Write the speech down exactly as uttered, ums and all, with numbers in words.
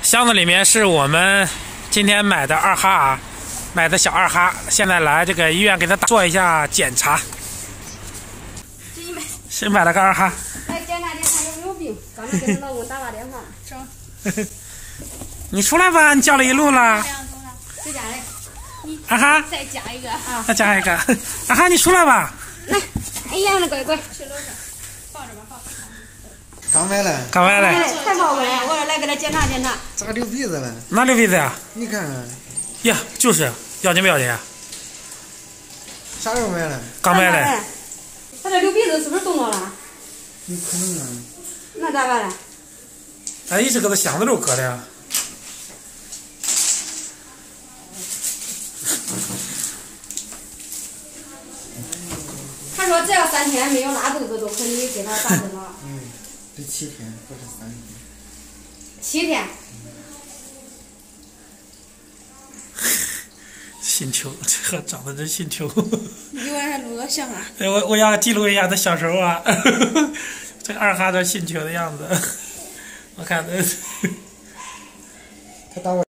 箱子里面是我们今天买的二哈啊，买的小二哈，现在来这个医院给他做一下检查。谁买了个二哈？ 来检查检查有没有病。刚才给他老公打过电话。 成。你出来吧，你叫了一路了。 谁家的？你二哈。 再加一个啊！ 再加一个。二哈，你出来吧。 来，哎呀，那乖乖，去楼上放着吧，放。 刚买来， 刚买来， 才抱过来，我说来给他检查检查。 咋流鼻子了？ 哪流鼻子呀？ 你看看。 呀，就是要紧不要紧啊？ 啥时候买的？ 刚买来。 他这流鼻子是不是冻着了？ 有可能啊。 那咋办呢？ 咱一直搁这箱子里搁的呀。 他说只要三天没有拉肚子，都可以给他打针了。 嗯，得七天，不是三天。 七天。 新球，这个长得真新球。 你晚上录个像啊？ 我我要记录一下他小时候啊，这个二哈的新球的样子，我看的。 他打我。